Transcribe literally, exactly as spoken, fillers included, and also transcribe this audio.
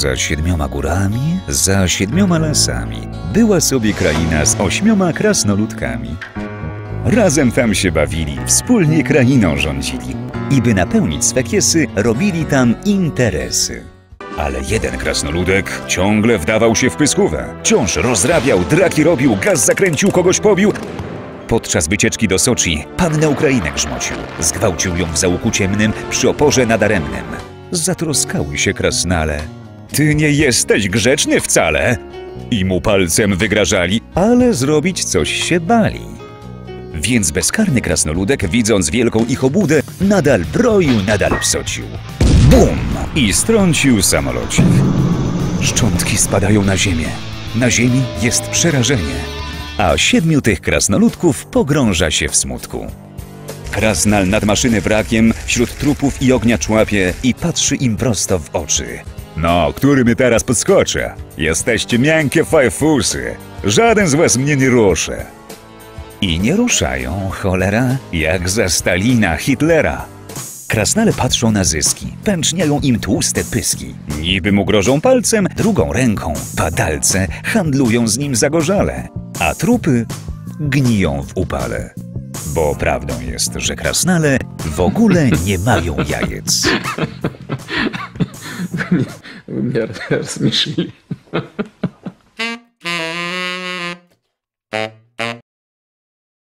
Za siedmioma górami, za siedmioma lasami była sobie kraina z ośmioma krasnoludkami. Razem tam się bawili, wspólnie krainą rządzili i by napełnić swe kiesy, robili tam interesy. Ale jeden krasnoludek ciągle wdawał się w pyskówę. Wciąż rozrabiał, draki robił, gaz zakręcił, kogoś pobił. Podczas wycieczki do Soczi pannę Ukrainę grzmocił. Zgwałcił ją w załuku ciemnym przy oporze nadaremnym. Zatroskały się krasnale. Ty nie jesteś grzeczny wcale! I mu palcem wygrażali, ale zrobić coś się bali. Więc bezkarny krasnoludek, widząc wielką ich obłudę, nadal broił, nadal psocił. Bum! I strącił samolocik. Szczątki spadają na ziemię. Na ziemi jest przerażenie. A siedmiu tych krasnoludków pogrąża się w smutku. Krasnal nad maszyny wrakiem, wśród trupów i ognia człapie i patrzy im prosto w oczy. No, który mi teraz podskoczy? Jesteście miękkie fajfusy. Żaden z was mnie nie ruszy. I nie ruszają, cholera, jak za Stalina, Hitlera. Krasnale patrzą na zyski, pęczniają im tłuste pyski. Niby mu grożą palcem, drugą ręką. Padalce handlują z nim zagorzale, a trupy gniją w upale. Bo prawdą jest, że krasnale w ogóle nie mają jajec. Вы меня рассмешили.